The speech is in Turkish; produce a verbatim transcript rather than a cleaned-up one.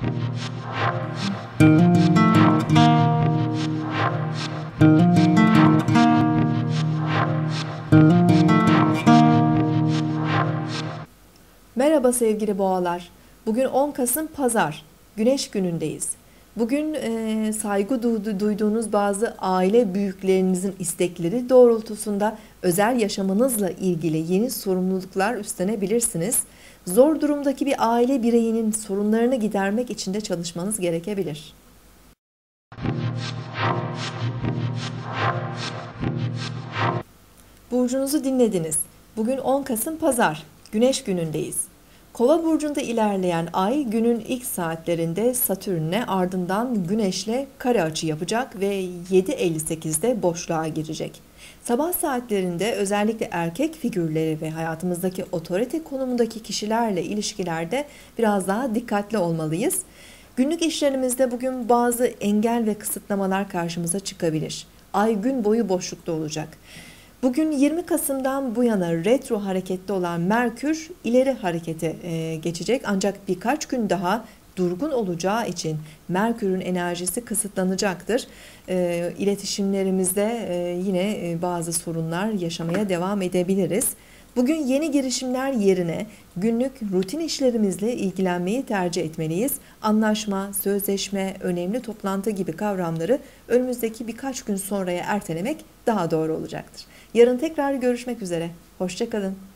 Merhaba sevgili boğalar. Bugün on Kasım Pazar, Güneş günündeyiz. Bugün e, saygı du- duyduğunuz bazı aile büyüklerinizin istekleri doğrultusunda özel yaşamınızla ilgili yeni sorumluluklar üstlenebilirsiniz. Zor durumdaki bir aile bireyinin sorunlarını gidermek için de çalışmanız gerekebilir. Burcunuzu dinlediniz. Bugün on Kasım Pazar, Güneş günündeyiz. Kova burcunda ilerleyen ay günün ilk saatlerinde Satürn'e, ardından Güneş'le kare açı yapacak ve yedi elli sekizde boşluğa girecek. Sabah saatlerinde özellikle erkek figürleri ve hayatımızdaki otorite konumundaki kişilerle ilişkilerde biraz daha dikkatli olmalıyız. Günlük işlerimizde bugün bazı engel ve kısıtlamalar karşımıza çıkabilir. Ay gün boyu boşlukta olacak. Bugün yirmi Kasım'dan bu yana retro hareketli olan Merkür ileri harekete e, geçecek. Ancak birkaç gün daha durgun olacağı için Merkür'ün enerjisi kısıtlanacaktır. E, iletişimlerimizde e, yine e, bazı sorunlar yaşamaya devam edebiliriz. Bugün yeni girişimler yerine günlük rutin işlerimizle ilgilenmeyi tercih etmeliyiz. Anlaşma, sözleşme, önemli toplantı gibi kavramları önümüzdeki birkaç gün sonraya ertelemek daha doğru olacaktır. Yarın tekrar görüşmek üzere. Hoşça kalın.